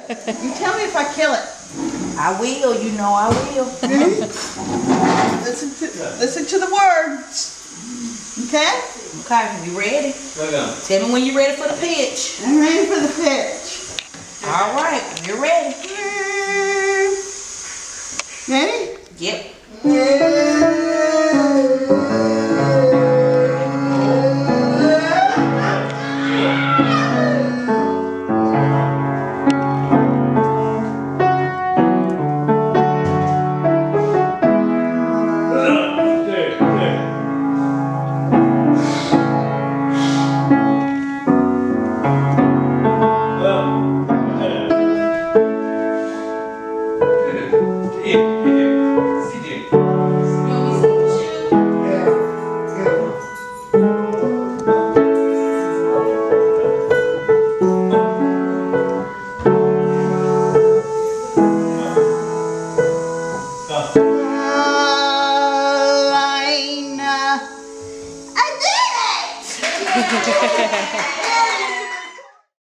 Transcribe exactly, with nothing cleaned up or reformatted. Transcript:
You tell me if I kill it. I will, you know I will. listen to listen to the words. Okay? Okay, you ready? Tell me when you're ready for the pitch. I'm ready for the pitch. All right, you're ready. Ready? Yep. I did it!